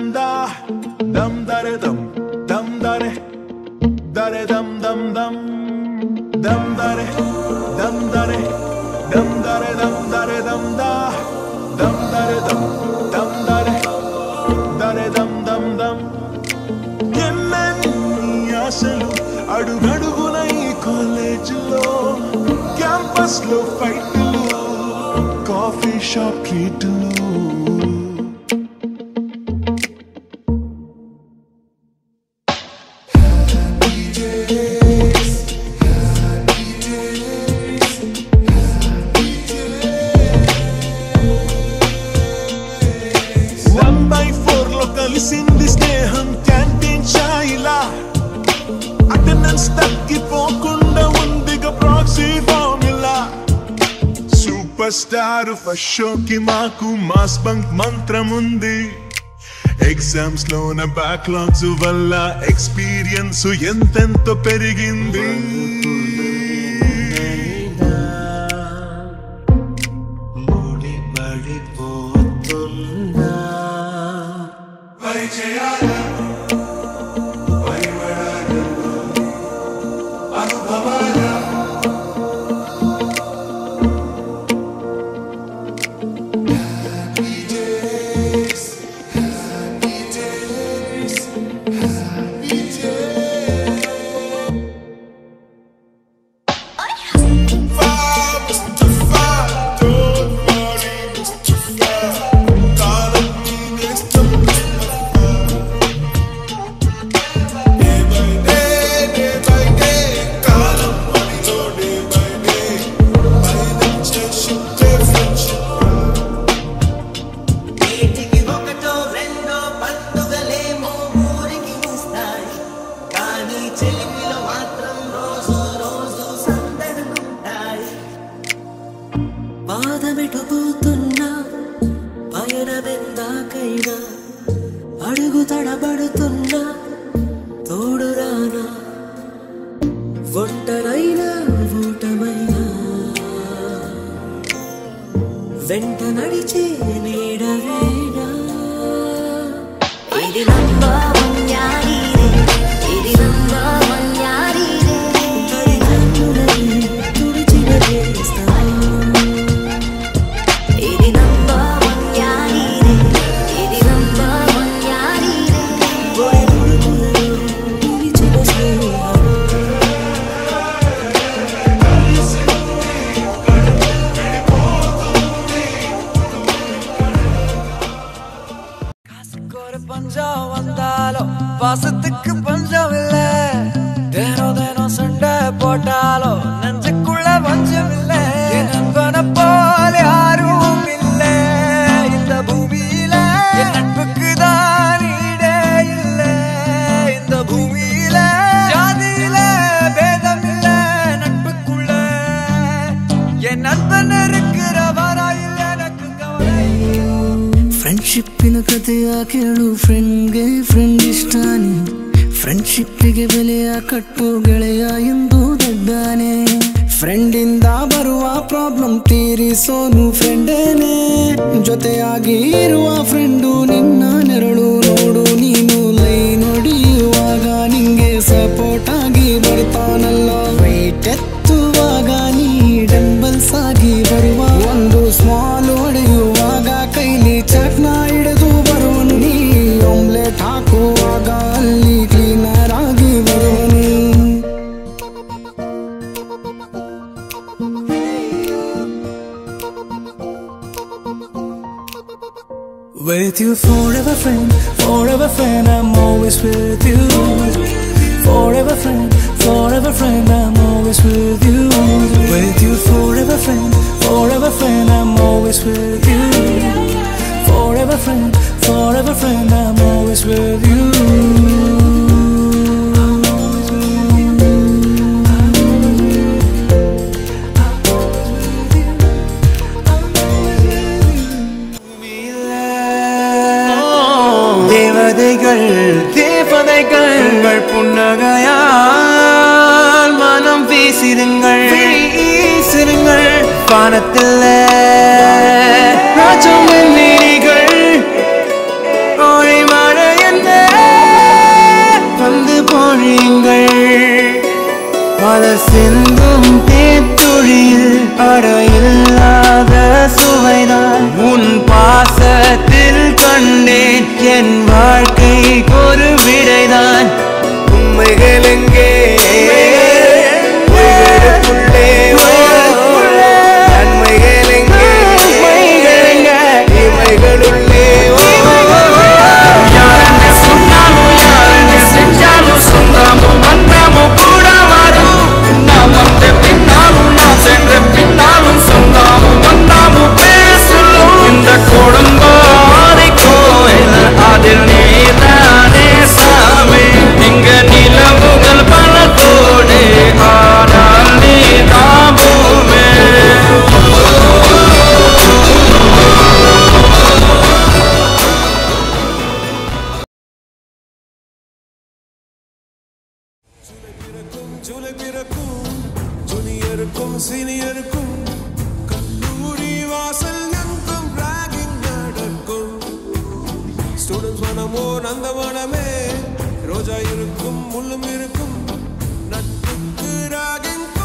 da dum dare dum dare dare dum dum dum dum dare dum dare dum dare dum dare dum da dum dare dum dare dare dum dum dum ఎన్నెన్ని ఆశలు అడుగడుగున ఈ కాలేజీలో campus లో ఫైట్లు coffee shop ట్రీట్లు కలిసింది స్నేహం canteen ఛాయిలా attendance తగ్గిపోకుండా ఉందిగా proxy formula super star first షోకి మాకు మాస్ బంక్ మంత్రం ఉంది ఎగ్జామ్స్ లోన బ్యాక్లాగ్స్ వల్ల ఎక్స్పీరియన్స్ ఎంతెంతో పెరిగింది అడుగు తడబడుతున్నా తోడురానా ఒంటరైనా ఓటమైనా వెంట నడిచే నీడవేనా ఇది నంబవన్యారీరే ఇది నంబవన్యారీరే తడితన్నులై తుడిచిన చేస్తా ఇది నంబవన్యారీరే ఇది నంబవన్యారీరే గొడుగులలో తుడిచిన స్నేహం பஞ்சம் வந்தாலும் பாசத்துக்கு பஞ்சம் இல்ல தினம் தினம் சண்டை போட்டாலும் நெஞ்சுக்குள்ள பஞ்சம் இல்ல என் நண்பனை போல யாரும் இல்ல இந்த பூமியில என் நட்புக்கு தான் ஈடே இல்ல இந்த பூமியில ஜாதியில பேதம் இல்ல நட்புக்குள்ள என் நண்பன் இருக்கிற வராயில் எனக்கு கவலை ಫ್ರೆಂಡ್ಶಿಪ್ಪಿನ ಕಥೆಯ ಕೇಳು ಫ್ರೆಂಡ್ಗೆ ಫ್ರೆಂಡ್ ಇಷ್ಟಾನೆ ಫ್ರೆಂಡ್ಶಿಪ್ಪಿಗೆ ಬೆಲೆಯ ಕಟ್ಟು ಗೆಳೆಯ ಎಂದು ದಡ್ಡಾನೆ ಫ್ರೆಂಡಿಂದ ಬರುವ ಪ್ರಾಬ್ಲಮ್ ತೀರಿಸೋನು ಫ್ರೆಂಡೇನೆ ಜೊತೆಯಾಗಿ ಇರುವ ಫ್ರೆಂಡು ನಿನ್ನ ನೆರಳು ನೋಡು ನೀನು ಲೈನ್ ಹೊಡೆಯುವಾಗ ನಿಂಗೆ ಸಪೋರ್ಟ್ ಆಗಿ ಬರ್ತಾನಲ್ಲ ವೈಟ್ ಎತ್ತುವಾಗ ನೀ ಡಂಬಲ್ಸ್ ಆಗಿ ಬರುವ ಒಂದು ಸ್ಮಾಲ್ ಹೊಡೆಯುವಾಗ ಕೈಲಿ ಚಟ್ನ ಹಿಡಿದು ಬರುವನು ನೀ ಆಮ್ಲೆಟ್ ಹಾಕುವಾಗ ಅಲ್ಲಿ ಕ್ಲೀನರ್ ಆಗಿ ಬರುವನು With you forever friend, I'm always with you. Forever friend, I'm always with you. With you forever friend, I'm always with you. Forever friend, I'm always with you. தேவதைகள் புன்னகையால் மனம் வீசிருங்கள் வானத்தில் ராஜமல்லிகள் ஓடி மழை காதல் சிந்தும் தேத்துழியில் அடையில்லாத சுவைதான் உன் பாசத்தில் கண்டேன் என் வாழ்க்கை ஒரு விடைதான் உண்மைகள் எங்கே ஜூனியருக்கும் சீனியருக்கும் கல்லூரி வாசல் எங்கும் ராகிங் நடக்கும் ஸ்டூடெண்ட்ஸ் மனமோ நந்தவனமே ரோஜா இருக்கும் முள்ளும் இருக்கும் நட்புக்கு ராகிங்